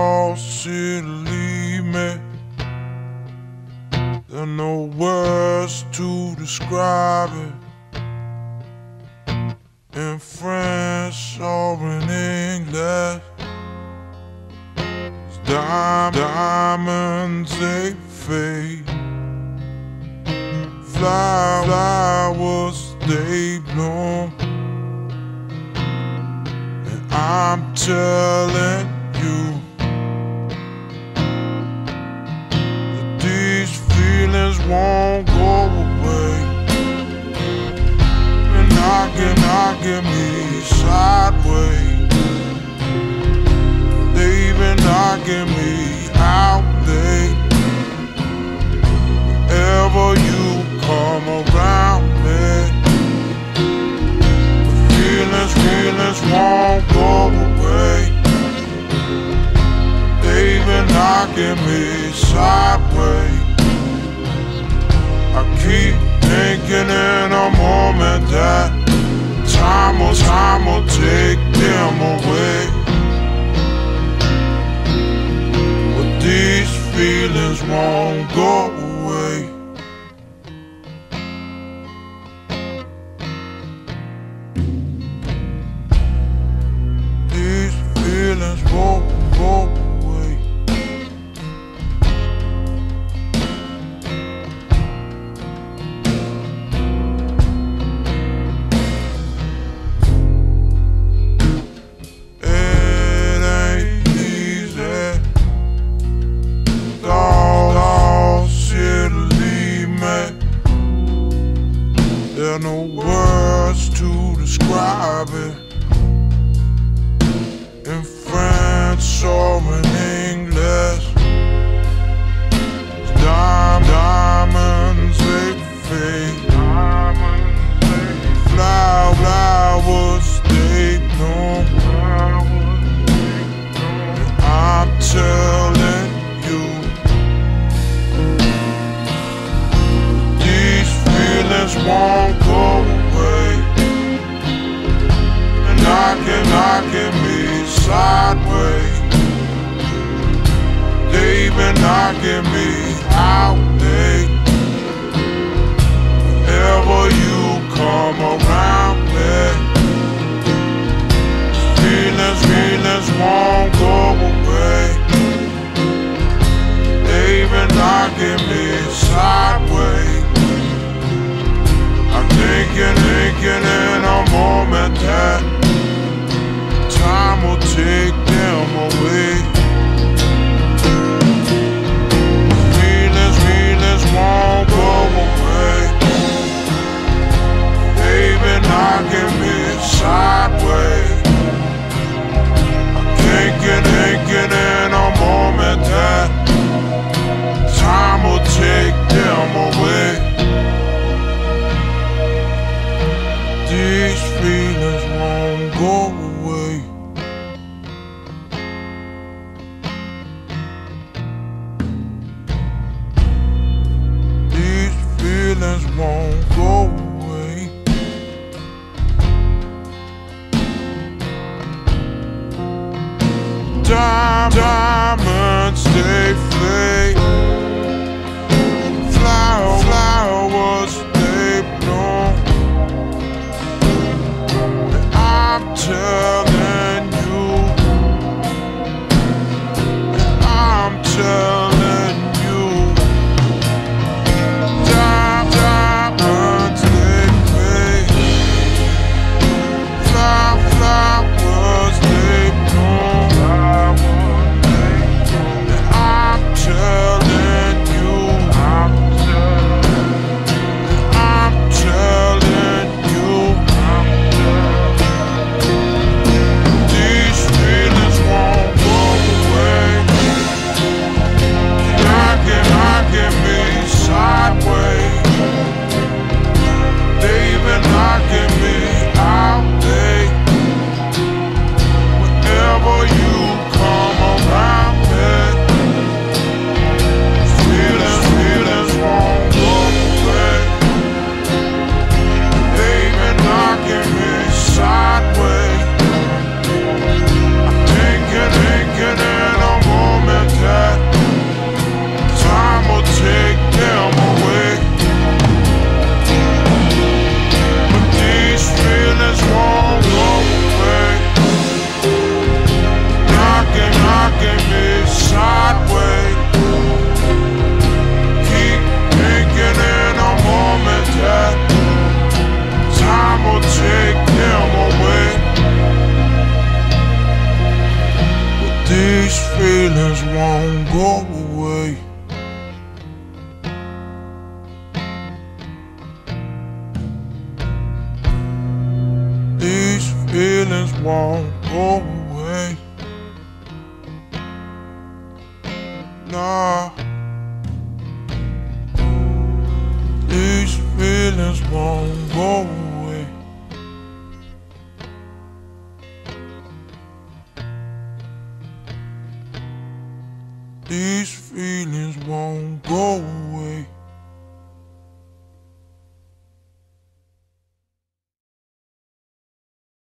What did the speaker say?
lost you to leave me. There are no words to describe it, in French or in English. Diamonds, they fade, flowers, they bloom, and I'm telling you that these feelings won't go away, and knocking me sideways. They've been knocking me out late. Whenever you come around me, the feelings won't go away. They've been knocking me sideways. I keep thinking in a moment that time will take them away. These feelings won't go away. These feelings won't go away. There are no words to describe it, in French or in English. Diamonds, they fade, flowers, they bloom, and I'm telling you, these feelings won't go away, and knocking me sideways. They've been knocking me out late. Whenever you come around me, feelings won't go away. They've been knocking me sideways. I'm thinking in a moment that time will take them away. Feelings won't go away. They've been knocking me sideways. I'm thinking in a moment that time will take them away. These feelings won't go away. These feelings won't go away. Diamonds, they fade, flowers, they bloom. I'm telling you, I'm telling you, diamonds, feelings won't go away. These feelings won't go away. Nah. These feelings won't go away. These feelings won't go away.